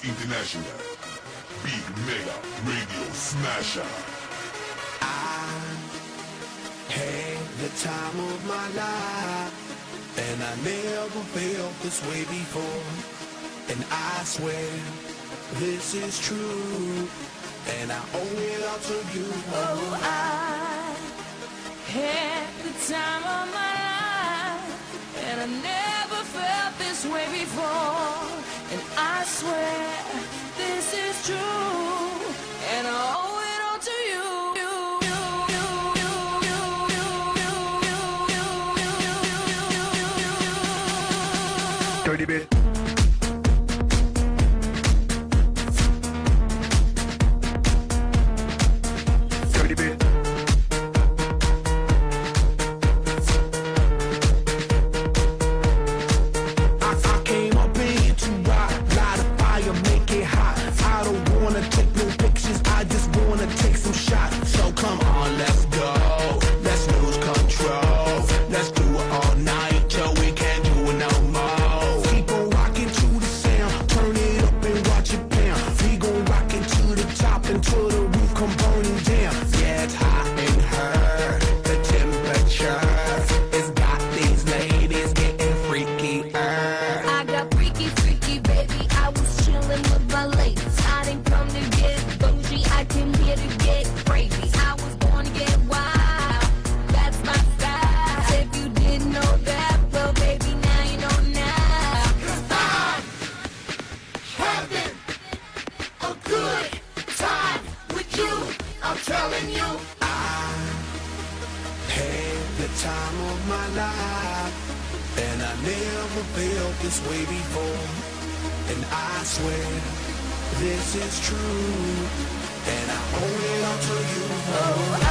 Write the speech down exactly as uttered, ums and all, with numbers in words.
International. Big Mega Radio Smasher. I had the time of my life, and I never felt this way before. And I swear this is true, and I owe it all to you. Oh, I had the time of my life, and I never felt this way before. And I swear this is true, and I owe it all to you. Dirty bit. Dirty bit. I, I came up in here to rock, light a fire, make it hot. I don't wanna take no pictures, I just wanna take some shots. So come on, let's go, let's lose control. Let's do it all night till we can't do it no more. Keep on rocking to the sound, turn it up and watch it pound. We gon' rock it to the top until the roof come burning down. Yeah, it's hot in her, the temperature has got these ladies getting freaky. I got freaky, freaky, baby. I was chillin' with my ladies. I didn't come to get bougie, I came here to get crazy. I was born to get wild, that's my style. If you didn't know that, well, baby, now you know now. Cause I'm having a good time with you. I'm telling you. I had the time of my life, and I never felt this way before. And I swear this is true, and I owe it all to you. Oh,